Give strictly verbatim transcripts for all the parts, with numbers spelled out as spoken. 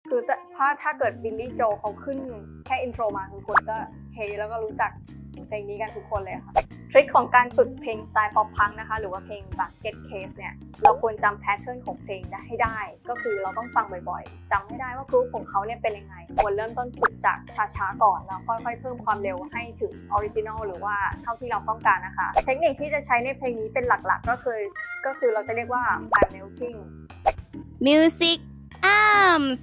คือถ้าถ้าเกิดบิลลี่โจเขาขึ้นแค่อินโทรมาทุกคนก็เฮ้แล้วก็รู้จักเพลงนี้กันทุกคนเลยค่ะทริคของการฝึกเพลงสไตล์ป๊อปพังนะคะหรือว่าเพลง Basket Case เนี่ยเราควรจำแพทเทิร์นของเพลงได้ให้ได้ก็คือเราต้องฟังบ่อยๆจำให้ได้ว่ากรุ๊ปของเขาเนี่ยเป็นยังไงควรเริ่มต้นฝึกจากช้าๆก่อนแล้วค่อยๆเพิ่มความเร็วให้ถึงออริจินอลหรือว่าเท่าที่เราต้องการนะคะเทคนิคที่จะใช้ในเพลงนี้เป็นหลักๆก็คือก็คือเราจะเรียกว่า time melting Music Arms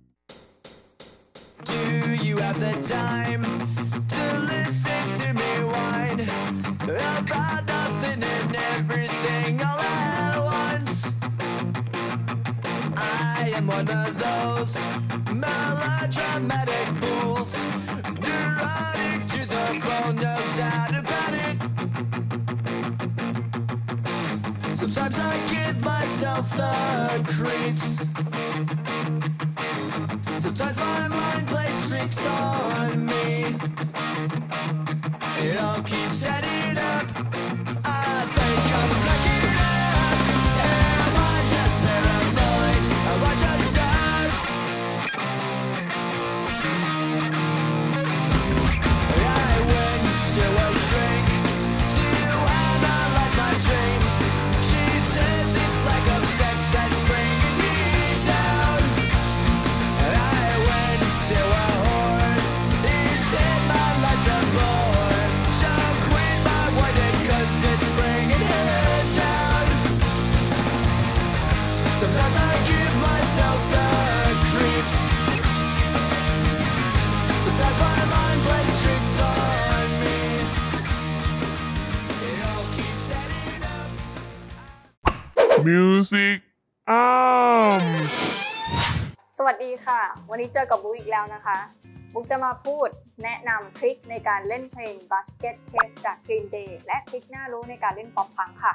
Do you have the time to listen to me whine about nothing and everything all at once? I am one of those melodramatic fools, neurotic to the bone, no doubt about it. Sometimes I give myself the creeps. Sometimes my mind plays tricks on me. It all keeps adding up. I think I'm cracking up. Am I just paranoid? Am I just sad? I went to a shrink to analyze my dreams. She says it's like a sex that's bringing me down. I went to a whore. He said my life's a bore. She'll quit my wedding 'cause it's bringing her down. Sometimes I give myself the creeps. Sometimes my mind plays tricks on me. It all keeps adding up. Music Arms สวัสดีค่ะวันนี้เจอกับบุ๊กอีกแล้วนะคะบุ๊กจะมาพูดแนะนำทริคในการเล่นเพลง Basket Case จาก Green Day และทริคน่ารู้ในการเล่นป๊อปพังค่ะ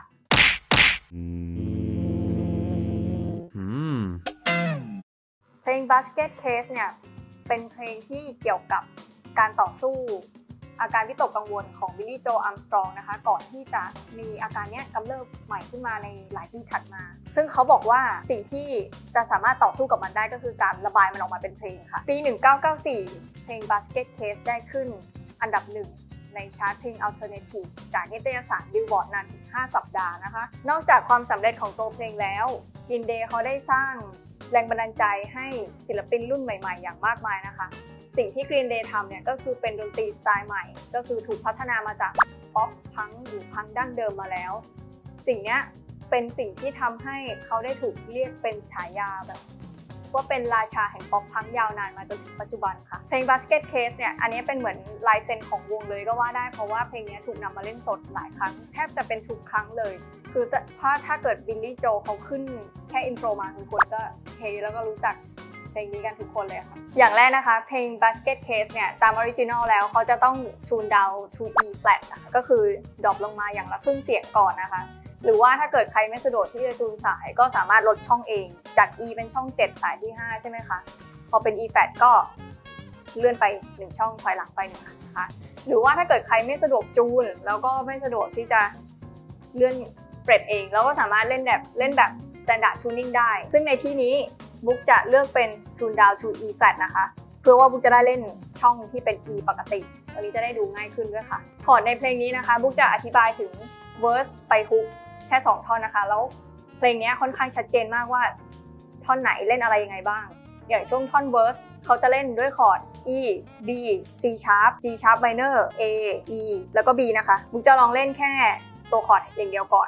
เพลง Basket Case เนี่ยเป็นเพลงที่เกี่ยวกับการต่อสู้อาการวิตกกังวลของบิลลี่โจอาร์มสตรองนะคะก่อนที่จะมีอาการนี้กำเริบใหม่ขึ้นมาในหลายปีถัดมาซึ่งเขาบอกว่าสิ่งที่จะสามารถต่อสู้กับมันได้ก็คือการระบายมันออกมาเป็นเพลงค่ะปีหนึ่งเก้าเก้าสี่เพลง Basket Case ได้ขึ้นอันดับหนึ่งในชาร์ตเพลง Alternative จากนิตยสาร Billboard นานถึงห้าสัปดาห์นะคะนอกจากความสำเร็จของตัวเพลงแล้ว Green Day เขาได้สร้างแรงบันดาลใจให้ศิลปินรุ่นใหม่ๆอย่างมากมายนะคะสิ่งที่ Green Day ทำเนี่ยก็คือเป็นดนตรีสไตล์ใหม่ก็คือถูกพัฒนามาจากป๊อปพังหรือพังดั้งเดิมมาแล้วสิ่งนี้เป็นสิ่งที่ทำให้เขาได้ถูกเรียกเป็นฉายาแบบว่าเป็นราชาแห่งป๊อปพังยาวนานมาจนถึงปัจจุบันค่ะเพลง Basket Case เนี่ยอันนี้เป็นเหมือนลายเซ็นของวงเลยก็ว่าได้เพราะว่าเพลงนี้ถูกนำมาเล่นสดหลายครั้งแทบจะเป็นทุกครั้งเลยคือถ้าถ้าเกิดบิลลี่โจเขาขึ้นแค่อินโทรมาทุกคนก็เฮ้แล้วก็รู้จักเพลงนี้กันทุกคนเลยค่ะอย่างแรกนะคะเพลง Basket Case เนี่ยตามออริจินอลแล้วเขาจะต้องชูนดาว to E flat นะคะก็คือดรอปลงมาอย่างละครึ่งเสียงก่อนนะคะหรือว่าถ้าเกิดใครไม่สะดวกที่จะจูนสายก็สามารถลดช่องเองจาก E เป็นช่องเจ็ดสายที่ห้าใช่ไหมคะพอเป็น E flat ก็เลื่อนไปหนึ่งช่องถอยหลังไปหนึ่งนะคะหรือว่าถ้าเกิดใครไม่สะดวกจูนแล้วก็ไม่สะดวกที่จะเลื่อนเฟรตเองเราก็สามารถเล่นแบบเล่นแบบ standard tuning ได้ซึ่งในที่นี้บุ๊กจะเลือกเป็น tune down to E flat นะคะเพื่อว่าบุ๊กจะได้เล่นช่องที่เป็น E ปกติวันนี้จะได้ดูง่ายขึ้นด้วยค่ะคอร์ดในเพลงนี้นะคะบุ๊กจะอธิบายถึง verse ไป hook แค่สองท่อนนะคะแล้วเพลงนี้ค่อนข้างชัดเจนมากว่าท่อนไหนเล่นอะไรยังไงบ้างอย่างช่วงท่อน verse เขาจะเล่นด้วยคอร์ด E B C sharp G sharp minor A E แล้วก็ B นะคะบุ๊กจะลองเล่นแค่ตัวคอร์ดอย่างเดียวก่อน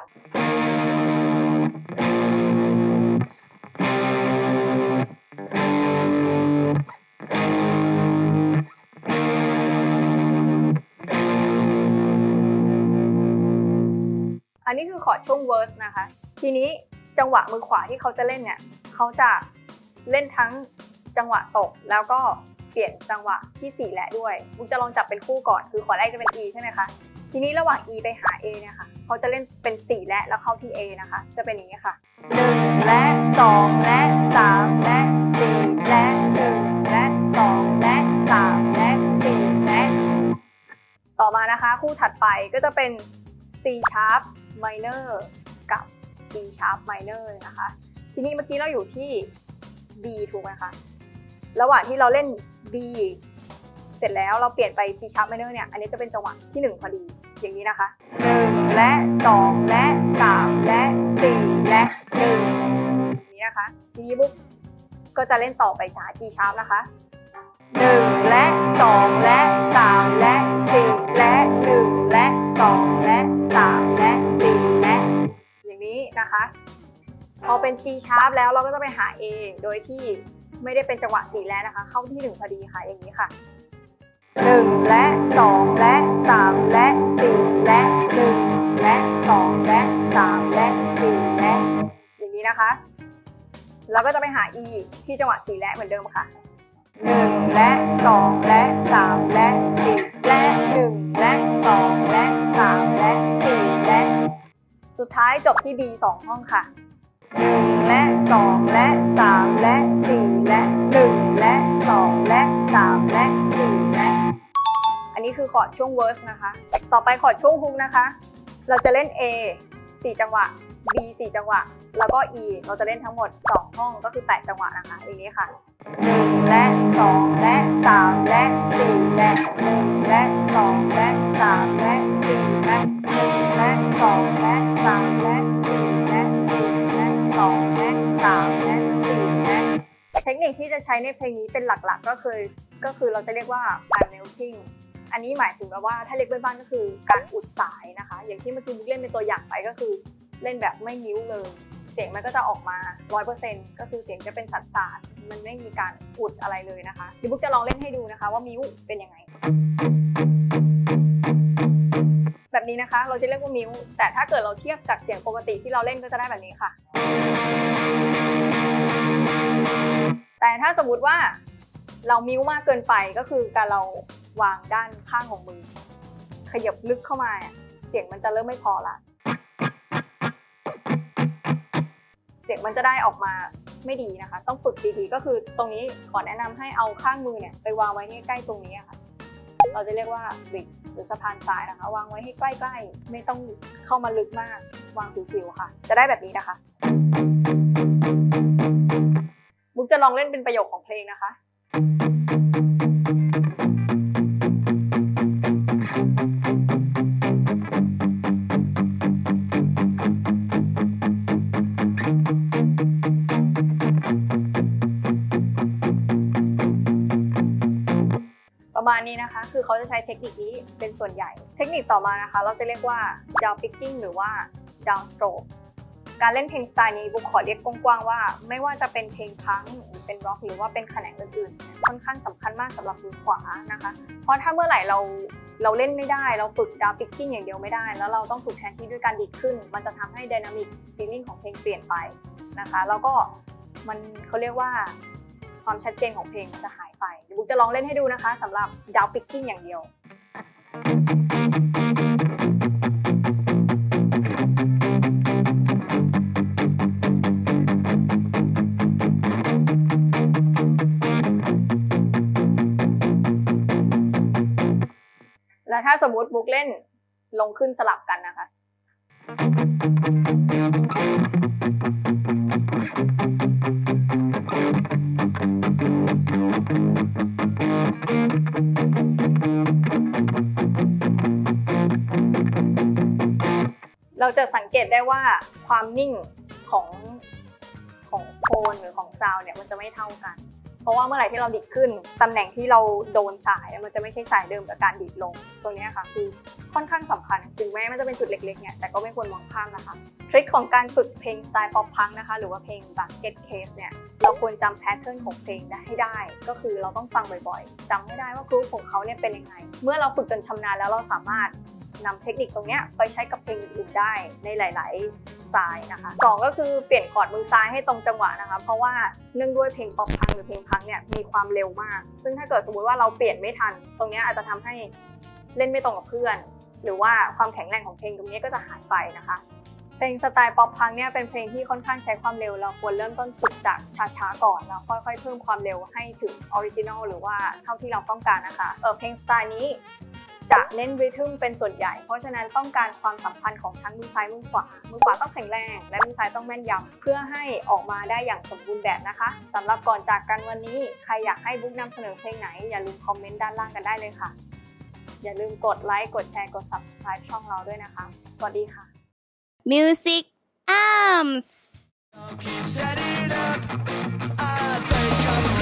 อันนี้คือคอร์ดช่วง verse นะคะทีนี้จังหวะมือขวาที่เขาจะเล่นเนี่ยเขาจะเล่นทั้งจังหวะตกแล้วก็เปลี่ยนจังหวะที่สี่และด้วยบุ๊กจะลองจับเป็นคู่ก่อนคือคอร์ดแรกจะเป็น E ใช่ไหมคะทีนี้ระหว่าง E ไปหา A เนี่ยค่ะเขาจะเล่นเป็นสี่และแล้วเข้าที่ A นะคะจะเป็นอย่างนี้ค่ะหนึ่งและสองและสามและสี่และหนึ่งและสองและสามและสี่และต่อมานะคะคู่ถัดไปก็จะเป็น C sharp minor กับ D sharp minor นะคะทีนี้เมื่อกี้เราอยู่ที่ B ถูกไหมคะระหว่างที่เราเล่น B เสร็จแล้วเราเปลี่ยนไป C sharp minor เนี่ยอันนี้จะเป็นจังหวะที่หนึ่งพอดีอย่างนี้นะคะหนึ่งและสองและสามและสี่และหนึ่งอย่างนี้นะคะทีนี้บุ๊กก็จะเล่นต่อไปจาก G sharp นะคะหนึ่งและสองและสามและสี่และหนึ่งและสองและสามและสี่และอย่างนี้นะคะพอเป็น G sharp แล้วเราก็จะไปหา A โดยที่ไม่ได้เป็นจังหวะสี่และนะคะเข้าที่หนึ่งพอดีค่ะอย่างนี้ค่ะหนึ่งและสองและสามและสี่และหนึ่งและสองและสามและสี่และอย่างนี้นะคะเราก็จะไปหา E ที่จังหวะสี่และเหมือนเดิมค่ะหนึ่งและสองและสามและสี่และหนึ่งและสองและสามและสี่และสุดท้ายจบที่ B สองห้องค่ะหนึ่งและสองและสามและสี่และหนึ่งและสองและสามและสี่และอันนี้คือคอร์ดช่วงเวิร์สนะคะต่อไปคอร์ดช่วงฮุกนะคะเราจะเล่น A สี่จังหวะ B สี่จังหวะแล้วก็ E เราจะเล่นทั้งหมดสองห้องก็คือแปดจังหวะนะคะอย่างนี้ค่ะหนึ่งและสองและสามและสี่และหนึ่งและสองและสามและสี่และหนึ่งและสองและสามและสี่และหนึ่งและสองและสามและสี่และเทคนิคที่จะใช้ในเพลงนี้เป็นหลักๆก็คือก็คือเราจะเรียกว่า pan melting อันนี้หมายถึงแบบว่าถ้าเรียกบ้านๆก็คือการอุดสายนะคะอย่างที่เมื่อกี้บุ๊กเล่นเป็นตัวอย่างไปก็คือเล่นแบบไม่มิ้วเลยเสียงมันก็จะออกมา ร้อยเปอร์เซ็นต์ ก็คือเสียงจะเป็นสัดสาดมันไม่มีการอุดอะไรเลยนะคะเดี๋ยวบุ๊กจะลองเล่นให้ดูนะคะว่ามิ้วเป็นยังไงแบบนี้นะคะเราจะเรียกว่ามิ้วแต่ถ้าเกิดเราเทียบจากเสียงปกติที่เราเล่นก็จะได้แบบนี้ค่ะแต่ถ้าสมมุติว่าเรามิ้วมากเกินไปก็คือการเราวางด้านข้างของมือขยับลึกเข้ามาเสียงมันจะเริ่มไม่พอละเสียงมันจะได้ออกมาไม่ดีนะคะต้องฝึกดีๆก็คือตรงนี้ขอแนะนำให้เอาข้างมือเนี่ยไปวางไว้ใกล้ๆตรงนี้ค่ะเราจะเรียกว่าบริดหรือสะพานทรายนะคะวางไว้ให้ใกล้ๆไม่ต้องเข้ามาลึกมากวางผิวๆค่ะจะได้แบบนี้นะคะบุ๊กจะลองเล่นเป็นประโยคของเพลงนะคะประมาณนี้นะคะคือเขาจะใช้เทคนิคนี้เป็นส่วนใหญ่เทคนิคต่อมานะคะเราจะเรียกว่า down picking หรือว่า down stroke การเล่นเพลงสไตล์นี้บุ๊กขอเรียกกว้างๆว่าไม่ว่าจะเป็นเพลงพังหรือเป็นร็อกหรือว่าเป็นแขนงอื่นๆค่อนข้างสำคัญมากสำหรับมือขวานะคะเพราะถ้าเมื่อไหร่เราเราเล่นไม่ได้เราฝึก down picking อย่างเดียวไม่ได้แล้วเราต้องฝึกแทนที่ด้วยการดีดขึ้นมันจะทำให้ dynamic feeling ของเพลงเปลี่ยนไปนะคะแล้วก็มันเขาเรียกว่าความชัดเจนของเพลงมันจะหายไปเดี๋ยวบุ๊กจะลองเล่นให้ดูนะคะสำหรับ down picking อย่างเดียวแล้วถ้าสมมุติบุ๊กเล่นลงขึ้นสลับกันนะคะเราจะสังเกตได้ว่าความนิ่งของของโทนหรือของซาวด์เนี่ยมันจะไม่เท่ากันเพราะว่าเมื่อไหร่ที่เราดิดขึ้นตำแหน่งที่เราโดนสายมันจะไม่ใช่สายเดิมกับการดิดลงตรงนี้ค่ะคือค่อนข้างสำคัญถึงแม้มันจะเป็นจุดเล็กๆเนี่ยแต่ก็ไม่ควรมองข้ามนะคะทริคของการฝึกเพลงสไตล์ป๊อปพังนะคะหรือว่าเพลง basket case เนี่ยเราควรจำแพทเทิร์นของเพลงได้ให้ได้ก็คือเราต้องฟังบ่อยๆจำให้ได้ว่ากรุ๊ปของเขาเนี่ยเป็นยังไงเมื่อเราฝึกจนชำนาญแล้วเราสามารถนำเทคนิคตรงนี้ไปใช้กับเพลงอื่นๆได้ในหลายๆสไตล์นะคะสองก็คือเปลี่ยนคอร์ดมือซ้ายให้ตรงจังหวะนะคะเพราะว่าเนื่องด้วยเพลงป๊อปพังหรือเพลงพังเนี่ยมีความเร็วมากซึ่งถ้าเกิดสมมุติว่าเราเปลี่ยนไม่ทันตรงนี้อาจจะทำให้เล่นไม่ตรงกับเพื่อนหรือว่าความแข็งแรงของเพลงตรงนี้ก็จะหายไปนะคะเพลงสไตล์ป๊อปพังเนี่ยเป็นเพลงที่ค่อนข้างใช้ความเร็วเราควรเริ่มต้นฝึกจากช้าๆก่อนแล้วค่อยๆเพิ่มความเร็วให้ถึงออริจินอลหรือว่าเท่าที่เราต้องการนะคะเออเพลงสไตล์นี้จะเน้นริทึมเป็นส่วนใหญ่เพราะฉะนั้นต้องการความสัมพันธ์ของทั้งมือซ้ายมือขวามือขวาต้องแข็งแรงและมือซ้ายต้องแม่นยำเพื่อให้ออกมาได้อย่างสมบูรณ์แบบนะคะสำหรับก่อนจากกันวันนี้ใครอยากให้บุ๊กนำเสนอเพลงไหนอย่าลืมคอมเมนต์ด้านล่างกันได้เลยค่ะอย่าลืมกดไลค์กดแชร์กด ซับสไครบ์ ช่องเราด้วยนะคะสวัสดีค่ะ Music Arms Keep setting up. I think I'm